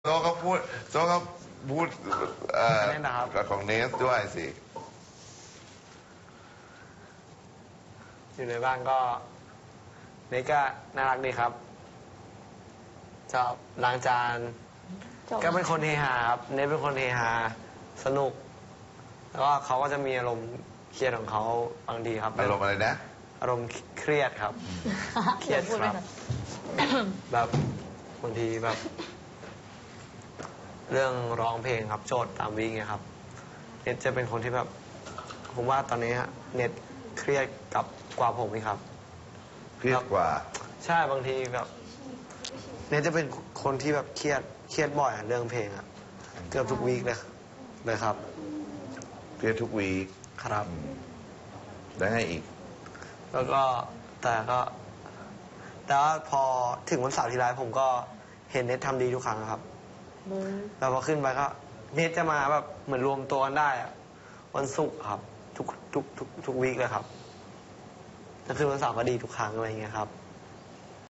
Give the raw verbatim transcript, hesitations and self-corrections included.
โซก็พูดโซก็พูดเอ่อเล่นนะครับกับของเนสด้วยสิอยู่ในบ้านก็เนสก็น่ารักดีครับชอบล้างจานจบก็เป็นคนเฮฮาครับเนสเป็นคนเฮฮาสนุก แล้วก็เขาก็จะมีอารมณ์เครียดของเขาบางทีครับอารมณ์อะไรนะอารมณ์เครียดครับ เครียดพูดคไปรับก่อนแบบบางทีแบบ เรื่องร้องเพลงครับโจทย์ตามวิ่งเนี่ยครับ เน็ตจะเป็นคนที่แบบ ผมว่าตอนนี้เน็ตเครียดกับกว่าผมอีกครับเครียดกว่าใช่บางทีแบบ เน็ตจะเป็นคนที่แบบเครียดเครียดบ่อยอะเรื่องเพลงอะเกือบทุกวีคเลยเลยครับเครียดทุกวีคครับแล้วไงอีกแล้วก็แต่ก็ แต่ว่าพอถึงวันเสาร์ทีไรผมก็เห็นเน็ตทำดีทุกครั้งครับเบิร์ดแล้วพอขึ้นไปก็เน็ตจะมาแบบเหมือนรวมตัวกันได้อะวันศุกร์ครับ ทุกทุกทุกทุกวีคเลยครับแล้วคือวันเสาร์ก็ดีทุกครั้งอะไรอย่างเงี้ยครับ